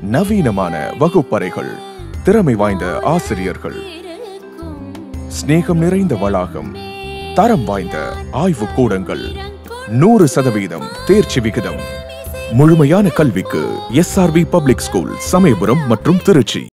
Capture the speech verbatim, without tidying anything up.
நவீனமான வகுப்பறைகள், திறமை வாய்ந்த ஆசிரியர்கள், ஸ்நேகம் நிறைந்த வளாகம், தரம் வாய்ந்த ஆய்வு கூடங்கள், நூறு சதவீதம் தேர்ச்சி விகிதம். முழுமையான கல்விக்கு S R P public school, Samayapuram மற்றும் திருச்சி.